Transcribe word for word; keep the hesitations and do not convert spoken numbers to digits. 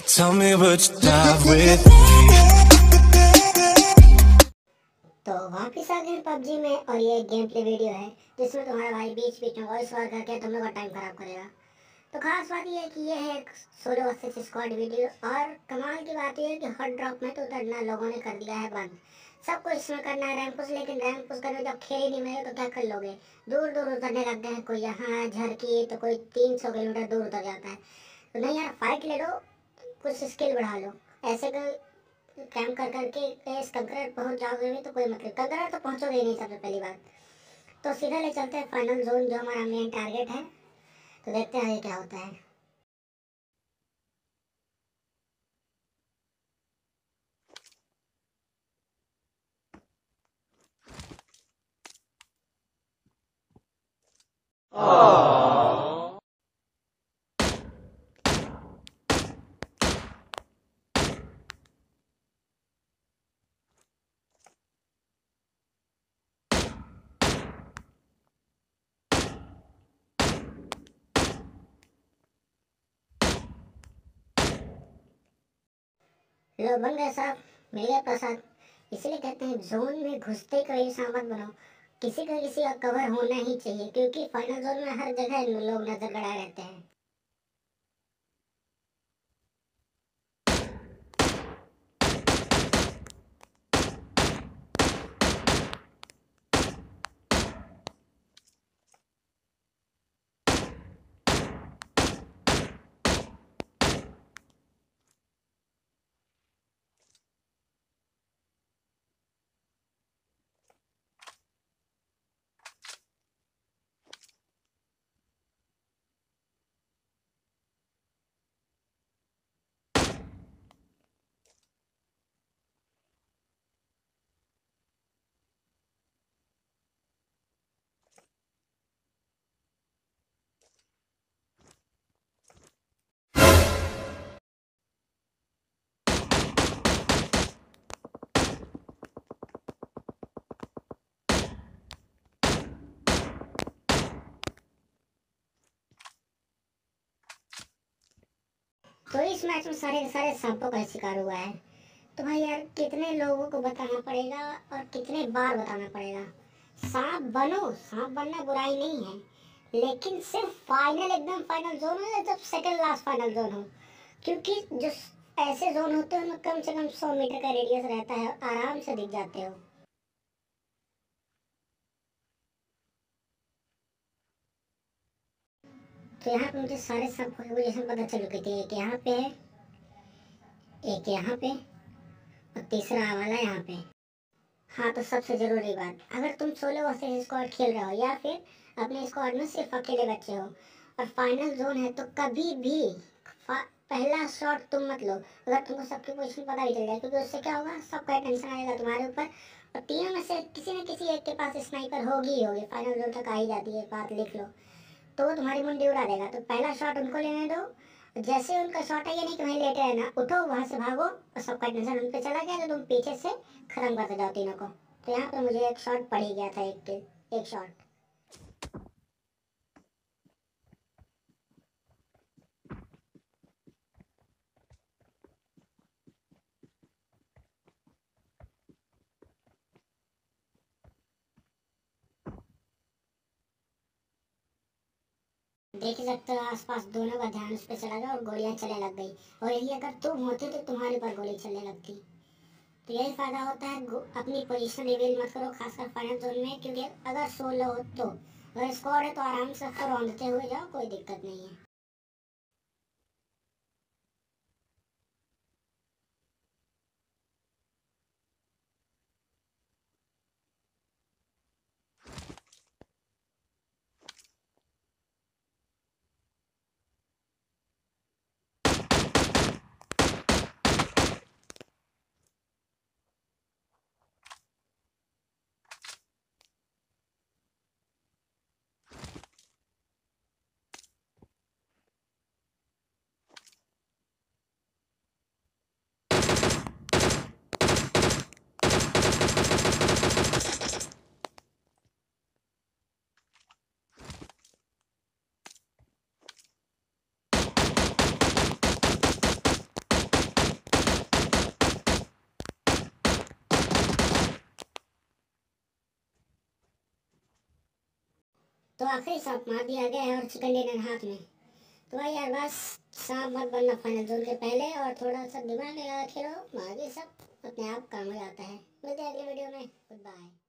Tell me would you dive with me? तो वापिस आ गए पबजी में और ये गेम प्ले वीडियो है जिसमें तुम्हारा भाई बीच बीच में वॉइस ओवर करके तुम लोग का टाइम खराब करेगा। तो खास बात ये है कि ये है एक सोलो वर्सेस स्क्वाड वीडियो और कमाल की बात ये है कि हॉट ड्रॉप में तो उतरना लोगों ने कर दिया है बंद। सबको इसमें करना है रैंक पुश, लेकिन रैंक पुश करने जब खेल ही नहीं मिले तो क्या कर लोगे। दूर दूर उतरने लग गए हैं, कोई यहाँ झरकी तो कोई तीन सौ किलोमीटर दूर उतर जाता है। तो नहीं यार, फाइट ले लो, कुछ स्किल बढ़ा लो। ऐसे कैम कर करके इस कंकरर पहुंच जाओगे भी तो कोई मतलब, कंकरर तो पहुंचोगे ही नहीं सबसे पहली बात। तो सीधा ले चलते हैं फाइनल जोन जो हमारा मेन टारगेट है। तो देखते हैं ये क्या होता है। लो बन गए साहब, मिल गया प्रसाद। इसीलिए कहते हैं जोन में घुसते कभी सामत बनो, किसी का किसी का कवर होना ही चाहिए, क्योंकि फाइनल जोन में हर जगह लोग नजर गड़ाए रहते हैं। तो इस मैच में सारे सारे सांपों का शिकार हुआ है। तो भाई यार, कितने लोगों को बताना पड़ेगा और कितने बार बताना पड़ेगा। सांप बनो, सांप बनना बुराई नहीं है, लेकिन सिर्फ फाइनल एकदम फाइनल जोन हो या जब सेकंड लास्ट फाइनल जोन हो, क्योंकि जो ऐसे जोन होते हैं उनमें कम से कम सौ मीटर का रेडियस रहता है, आराम से दिख जाते हो। तो यहाँ पे मुझे सारे सांप की पोजीशन पता चल चुकी थी। एक यहाँ पे है, एक यहाँ पे और तीसरा वाला यहाँ पे। हाँ, तो सबसे जरूरी बात, अगर तुम सोलो वर्सेस स्क्वाड खेल रहे हो या फिर अपने स्क्वाड में सिर्फ अकेले बच्चे हो और फाइनल जोन है, तो कभी भी पहला शॉट तुम मत लो अगर तुमको सबकी पोजीशन पता भी चल जाए, क्योंकि उससे क्या होगा, सबका टेंशन आएगा तुम्हारे ऊपर और तीनों में से किसी न किसी एक के पास स्नाइपर होगी ही होगी। फाइनल जोन तक आ ही जाती है, बात लिख लो। तो वो तुम्हारी मुंडी उड़ा देगा। तो पहला शॉट उनको लेने दो, जैसे उनका शॉट है, ये नहीं कि वहीं लेटे रहना, उठो वहां से भागो और सबका टेंशन उन पे चला गया तो तुम पीछे से खत्म करते जाओ तीनों को। तो यहाँ पे मुझे एक शॉट पड़ ही गया था, एक एक शॉट। देख ही सकते हो आसपास दोनों का ध्यान उस पर चला गया और गोलियां चलने लग गई। और यही अगर तुम होते तो तुम्हारे पर गोली चलने लगती। तो यही फायदा होता है, अपनी पोजीशन रिवील मत करो, खासकर फाइनल जोन में, क्योंकि अगर सोलो हो तो, अगर स्क्वाड है तो आराम से रौंदते हुए जाओ, कोई दिक्कत नहीं है। तो आखिरी सांप मार दिया गया है और चिकन डिनर हाथ में। तो भाई यार बस सांप मत बनना फाइनल जोन के पहले, और थोड़ा सा दिमाग लगा के रहो, बाकी सब अपने आप काम हो जाता है। मिलते हैं अगले वीडियो में। Good bye.